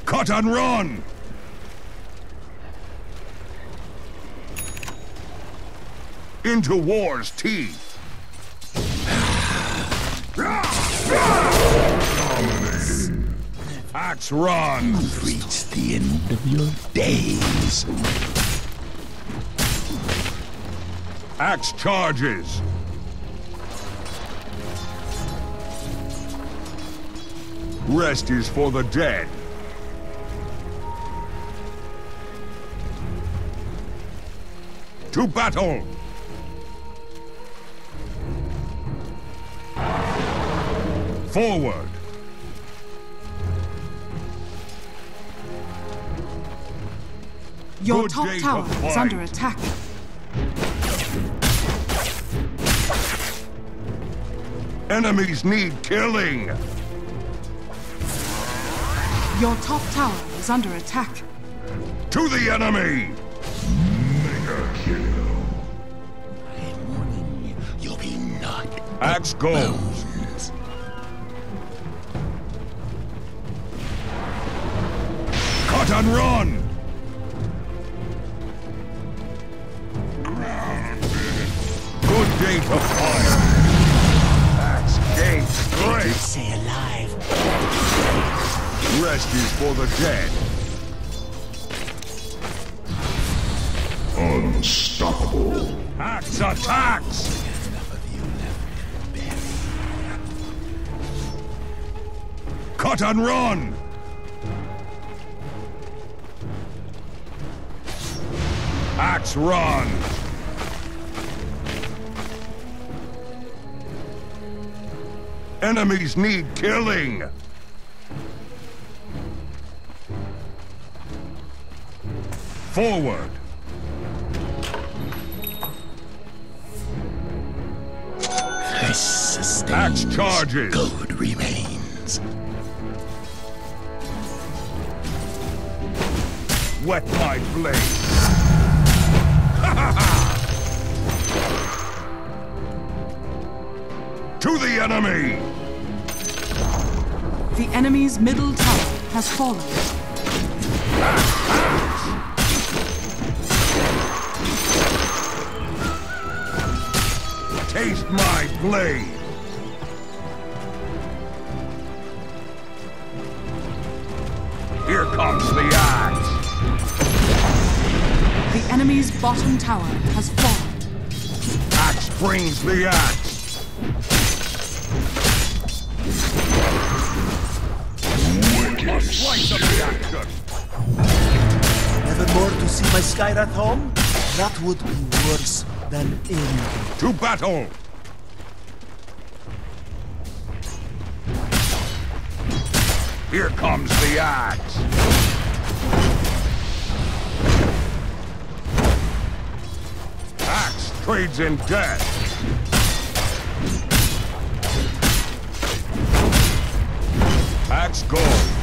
Cut and run! Into war's teeth! Dominating! Axe run! You've reached the end of your days. Axe charges! Rest is for the dead. To battle! Forward! Your Good top day tower to is fight. under attack. Enemies need killing! Your top tower is under attack. To the enemy! Mega kill. I'm warning you, you'll be knocked Axe goes! bones. Cut and run! Good day to fire! Axe gain strength! Stay alive. Rest is for the dead. Unstoppable. Axe attacks! Enough of you left to bury. Cut and run! Axe run! Enemies need killing! Forward! Flesh sustains. Axe charges. Gold remains. Wet my blade! To the enemy! The enemy's middle tower has fallen. Taste my blade! Here comes the axe! The enemy's bottom tower has fallen. Axe brings the axe! A slice of the action! Never more to see my Skyrath home? That would be worse than anything. To battle! Here comes the axe! Axe trades in death! Axe goes!